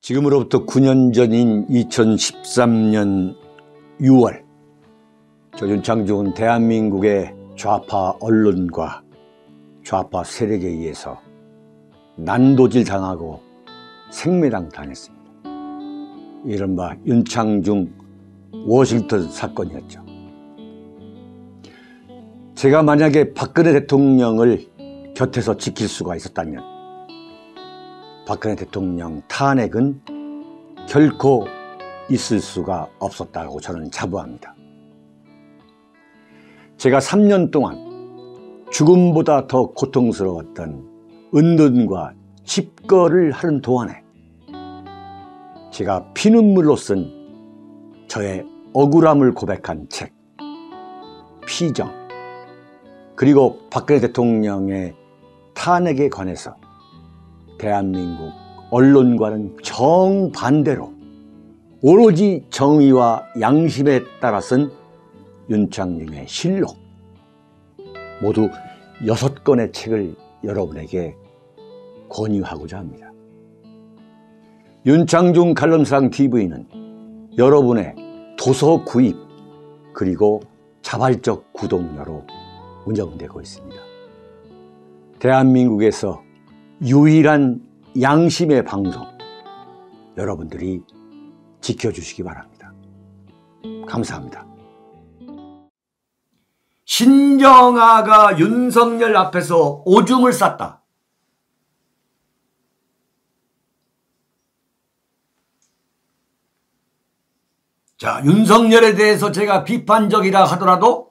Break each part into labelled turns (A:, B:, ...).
A: 지금으로부터 9년 전인 2013년 6월, 윤창중은 대한민국의 좌파 언론과 좌파 세력에 의해서 난도질 당하고 생매당 당했습니다. 이른바 윤창중 워싱턴 사건이었죠. 제가 만약에 박근혜 대통령을 곁에서 지킬 수가 있었다면 박근혜 대통령 탄핵은 결코 있을 수가 없었다고 저는 자부합니다. 제가 3년 동안 죽음보다 더 고통스러웠던 은둔과 집거를 하는 동안에 제가 피눈물로 쓴 저의 억울함을 고백한 책 피정, 그리고 박근혜 대통령의 탄핵에 관해서 대한민국 언론과는 정반대로 오로지 정의와 양심에 따라 쓴 윤창중의 실록, 모두 6권의 책을 여러분에게 권유하고자 합니다. 윤창중 칼럼상 TV는 여러분의 도서 구입 그리고 자발적 구독료로 운영되고 있습니다. 대한민국에서 유일한 양심의 방송, 여러분들이 지켜주시기 바랍니다. 감사합니다.
B: 신정아가 윤석열 앞에서 오줌을 쌌다. 자, 윤석열에 대해서 제가 비판적이라 하더라도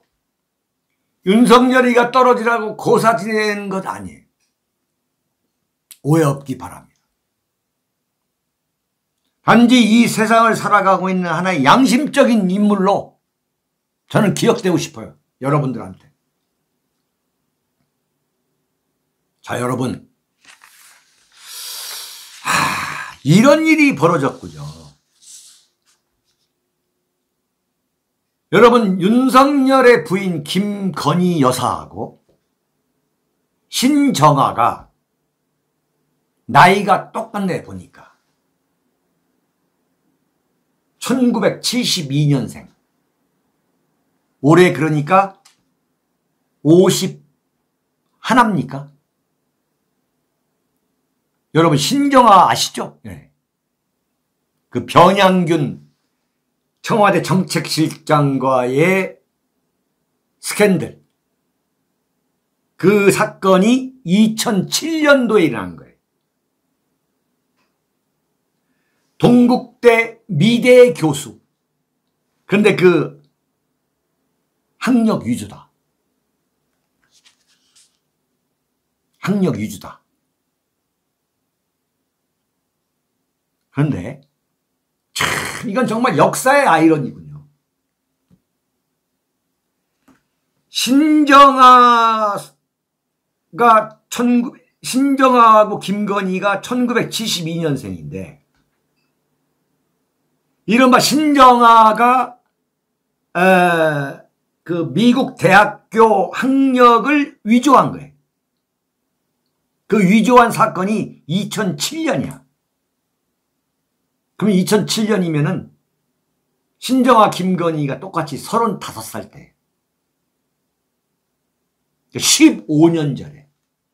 B: 윤석열이가 떨어지라고 고사 지내는 것 아니에요. 오해 없기 바랍니다. 단지 이 세상을 살아가고 있는 하나의 양심적인 인물로 저는 기억되고 싶어요. 여러분들한테. 자, 여러분. 이런 일이 벌어졌군요. 여러분, 윤석열의 부인 김건희 여사하고 신정아가 나이가 똑같네 보니까. 1972년생. 올해 그러니까 51입니까? 여러분, 신정아 아시죠? 네. 그 변양균 청와대 정책실장과의 스캔들. 그 사건이 2007년도에 일어난 거예요. 동국대 미대 교수. 그런데 그 학력 위주다. 학력 위주다. 그런데 참 이건 정말 역사의 아이러니군요. 신정아하고 김건희가 1972년생인데 이른바 신정아가 그 미국 대학교 학력을 위조한 거예요. 그 위조한 사건이 2007년이야. 그럼 2007년이면은 신정아 김건희가 똑같이 35살 때. 15년 전에.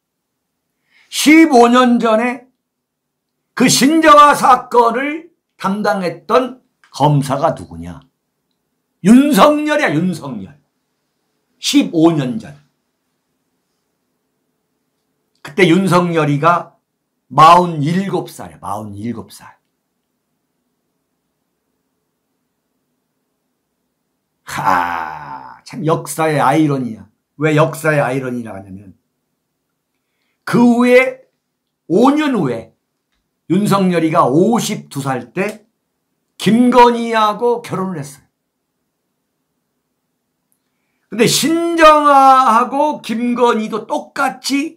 B: 15년 전에 그 신정아 사건을 담당했던 검사가 누구냐? 윤석열이야, 윤석열. 15년 전. 그때 윤석열이가 47살이야, 47살. 참 역사의 아이러니야. 왜 역사의 아이러니라고 하냐면 그 후에 5년 후에 윤석열이가 52살 때 김건희하고 결혼을 했어요. 근데 신정아하고 김건희도 똑같이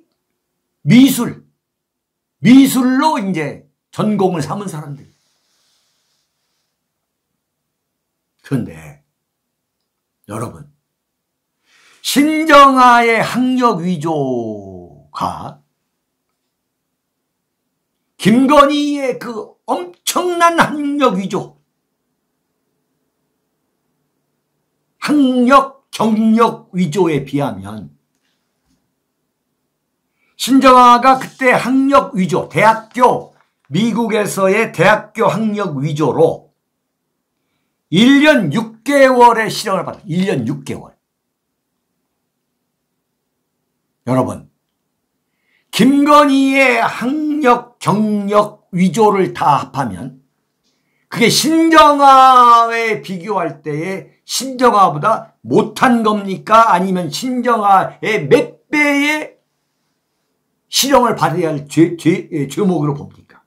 B: 미술로 이제 전공을 삼은 사람들. 그런데 여러분, 신정아의 학력 위조가 김건희의 그 엄청난 학력 위조, 학력, 경력 위조에 비하면 신정아가 그때 학력 위조, 미국에서의 대학교 학력 위조로 1년 6개월의 실형을 받았다. 1년 6개월. 여러분, 김건희의 학력, 경력 위조를 다 합하면 그게 신정아에 비교할 때에 신정아보다 못한 겁니까? 아니면 신정아의 몇 배의 실형을 받아야 할 죄목으로 봅니까?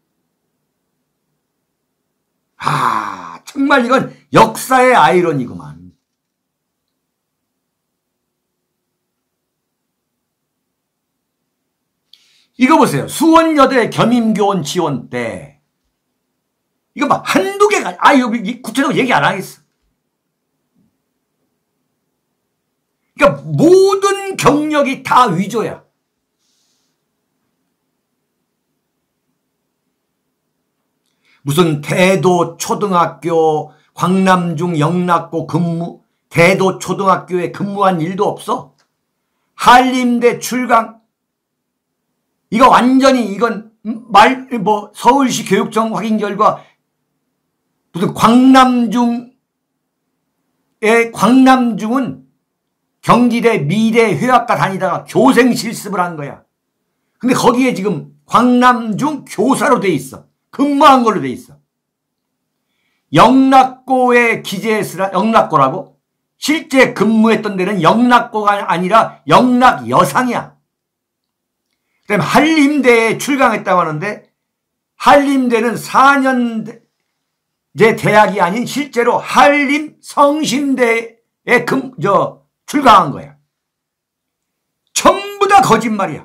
B: 정말 이건 역사의 아이러니구만. 이거 보세요. 수원여대 겸임교원 지원 때 이거 막 한두 개가 이거 구체적으로 얘기 안 하겠어. 그러니까 모든 경력이 다 위조야. 무슨 대도 초등학교 광남중 영락고 근무, 대도 초등학교에 근무한 일도 없어. 한림대 출강, 이거 완전히 이건 서울시 교육청 확인 결과 무슨 광남중은 경기대 미대 회화과 다니다가 교생 실습을 한 거야. 근데 거기에 지금 광남중 교사로 돼 있어. 근무한 걸로 돼 있어. 영락고에 기재했으라, 영락고라고? 실제 근무했던 데는 영락고가 아니라 영락여상이야. 그 다음에 한림대에 출강했다고 하는데 한림대는 4년제 대학이 아닌 실제로 한림성심대에 출강한 거야. 전부 다 거짓말이야.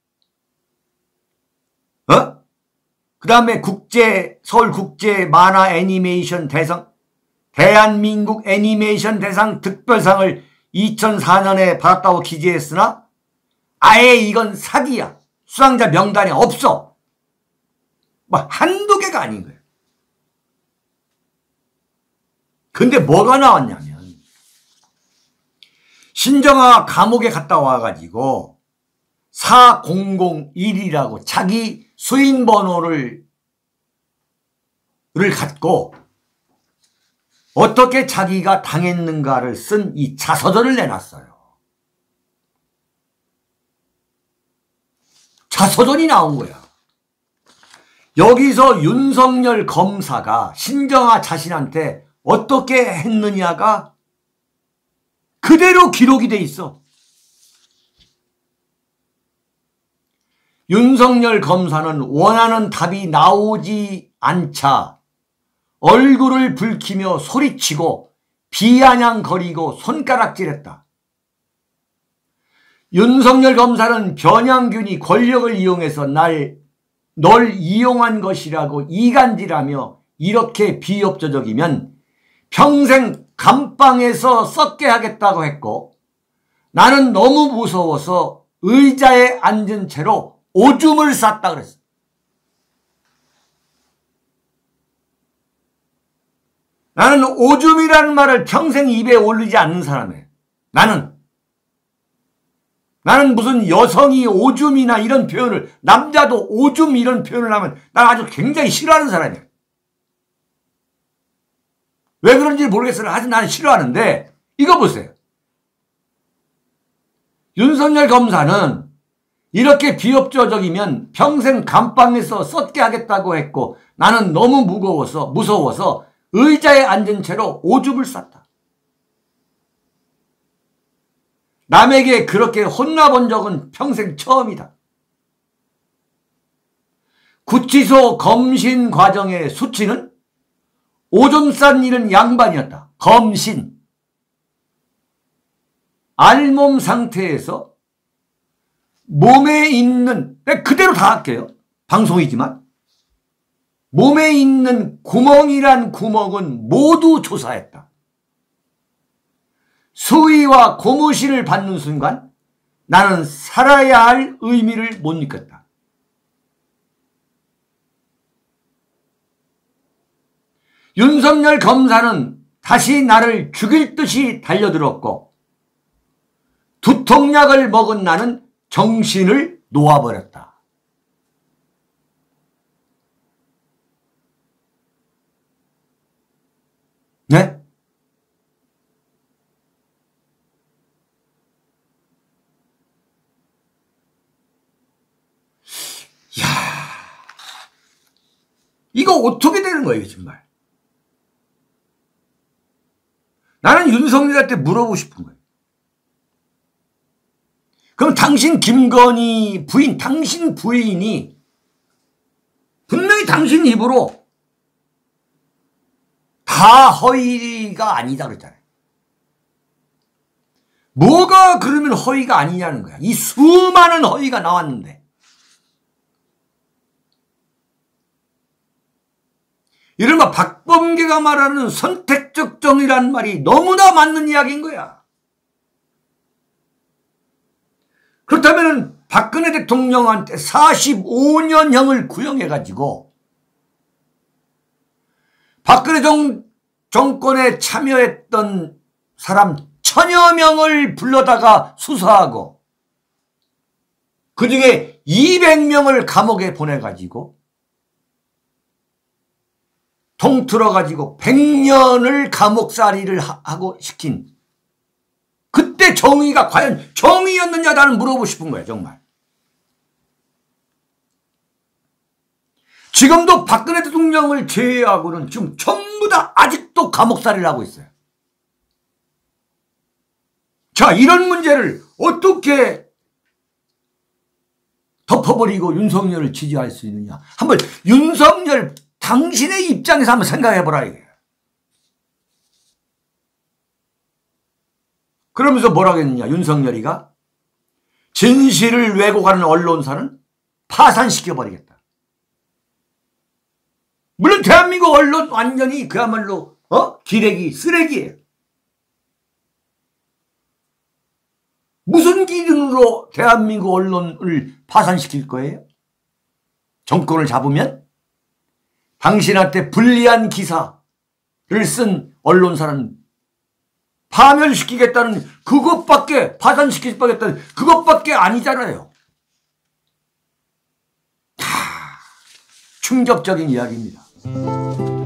B: 그 다음에 서울국제 만화 애니메이션 대상, 대한민국 애니메이션 대상 특별상을 2004년에 받았다고 기재했으나 아예 이건 사기야. 수상자 명단에 없어. 한두 개가 아닌 거예요. 근데 뭐가 나왔냐면 신정아가 감옥에 갔다 와가지고 4001이라고 자기 수인 번호를 갖고 어떻게 자기가 당했는가를 쓴 이 자서전을 내놨어요. 자서전이 나온 거야. 여기서 윤석열 검사가 신정아 자신한테 어떻게 했느냐가 그대로 기록이 돼 있어. 윤석열 검사는 원하는 답이 나오지 않자 얼굴을 붉히며 소리치고 비아냥거리고 손가락질했다. 윤석열 검사는 변양균이 권력을 이용해서 널 이용한 것이라고 이간질하며 이렇게 비협조적이면 평생 감방에서 썩게 하겠다고 했고 나는 너무 무서워서 의자에 앉은 채로 오줌을 쌌다 그랬어. 나는 오줌이라는 말을 평생 입에 올리지 않는 사람이에요. 나는 무슨 여성이 오줌이나 이런 표현을, 남자도 오줌 이런 표현을 하면 난 아주 굉장히 싫어하는 사람이에요. 왜 그런지 모르겠어요. 하여튼 나는 싫어하는데 이거 보세요. 윤석열 검사는 이렇게 비협조적이면 평생 감방에서 썩게 하겠다고 했고 나는 너무 무서워서 의자에 앉은 채로 오줌을 쌌다. 남에게 그렇게 혼나본 적은 평생 처음이다. 구치소 검신 과정의 수치는 오줌 싼 일은 양반이었다. 검신. 알몸 상태에서 몸에 있는, 그대로 다 할게요. 방송이지만. 몸에 있는 구멍이란 구멍은 모두 조사했다. 수의와 고무신을 받는 순간 나는 살아야 할 의미를 못 느꼈다. 윤석열 검사는 다시 나를 죽일 듯이 달려들었고 두통약을 먹은 나는 정신을 놓아버렸다. 네? 야, 이거 어떻게 되는 거예요, 정말? 나는 윤석열한테 물어보고 싶은 거예요. 그럼 당신 김건희 부인, 당신 부인이 분명히 당신 입으로 다 허위가 아니다 그랬잖아요. 뭐가 그러면 허위가 아니냐는 거야. 이 수많은 허위가 나왔는데. 이른바 박범계가 말하는 선택적 정의라는 말이 너무나 맞는 이야기인 거야. 그렇다면 박근혜 대통령한테 45년형을 구형해가지고 박근혜 정권에 참여했던 사람 1000여 명을 불러다가 수사하고 그중에 200명을 감옥에 보내가지고 통틀어가지고 100년을 감옥살이를 하고 시킨 그때 정의가 과연 정의였느냐 나는 물어보고 싶은 거예요. 정말. 지금도 박근혜 대통령을 제외하고는 지금 전부 다 아직도 감옥살이를 하고 있어요. 자, 이런 문제를 어떻게 덮어버리고 윤석열을 지지할 수 있느냐. 한번 윤석열 당신의 입장에서 한번 생각해보라 이거예요. 그러면서 뭐라고 했느냐. 윤석열이가 진실을 왜곡하는 언론사는 파산시켜버리겠다. 물론 대한민국 언론 완전히 그야말로 기레기, 쓰레기예요. 무슨 기준으로 대한민국 언론을 파산시킬 거예요? 정권을 잡으면? 당신한테 불리한 기사를 쓴 언론사는 파멸시키겠다는 그것밖에, 파산시키겠다는 그것밖에 아니잖아요. 다 충격적인 이야기입니다.